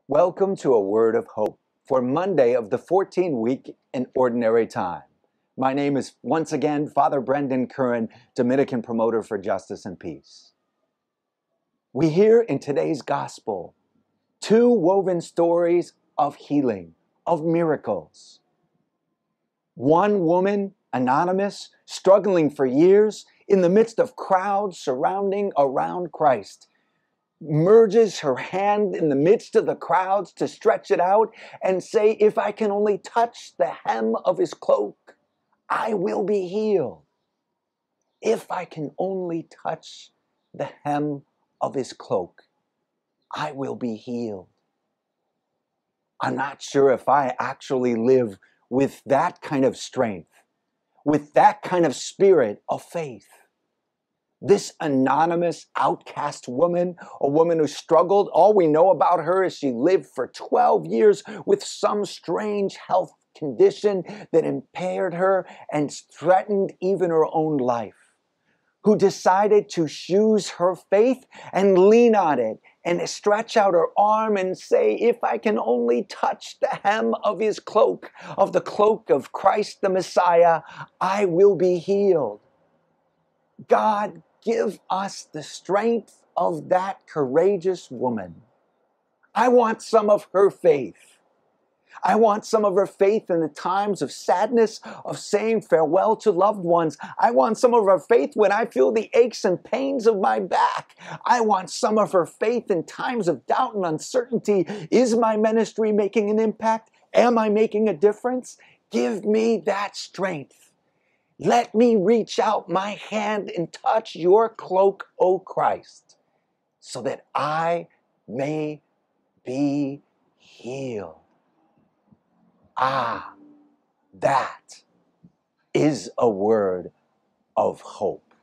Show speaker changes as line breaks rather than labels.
Welcome to a word of hope for Monday of the 14th week in Ordinary Time. My name is once again Father Brendan Curran, Dominican Promoter for Justice and Peace. We hear in today's gospel two woven stories of healing, of miracles. One woman, anonymous, struggling for years in the midst of crowds surrounding around Christ, merges her hand in the midst of the crowds to stretch it out and say, if I can only touch the hem of his cloak, I will be healed. If I can only touch the hem of his cloak, I will be healed. I'm not sure if I actually live with that kind of strength, with that kind of spirit of faith. This anonymous outcast woman, a woman who struggled, all we know about her is she lived for 12 years with some strange health condition that impaired her and threatened even her own life, who decided to choose her faith and lean on it and stretch out her arm and say, if I can only touch the hem of his cloak, of the cloak of Christ the Messiah, I will be healed. God, give us the strength of that courageous woman. I want some of her faith. I want some of her faith in the times of sadness, of saying farewell to loved ones. I want some of her faith when I feel the aches and pains of my back. I want some of her faith in times of doubt and uncertainty. Is my ministry making an impact? Am I making a difference? Give me that strength. Let me reach out my hand and touch your cloak, O Christ, so that I may be healed. Ah, that is a word of hope.